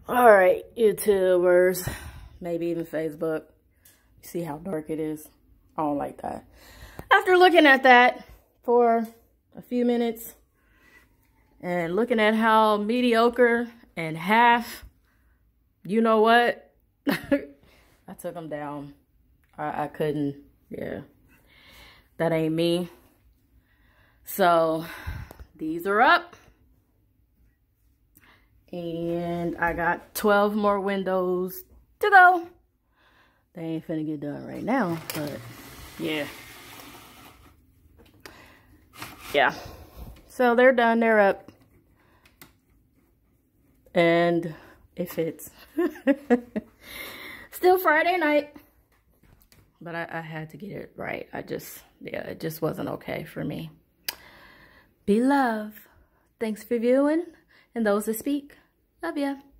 All right, YouTubers, maybe even Facebook. See how dark it is? I don't like that. After looking at that for a few minutes and looking at how mediocre and half, you know what? I took them down. I couldn't, yeah. That ain't me. So these are up. And I got 12 more windows to go. They ain't finna get done right now, but yeah. Yeah. So they're done, they're up. And it fits. Still Friday night. But I had to get it right. It just wasn't okay for me. Be love. Thanks for viewing. And those that speak, love ya.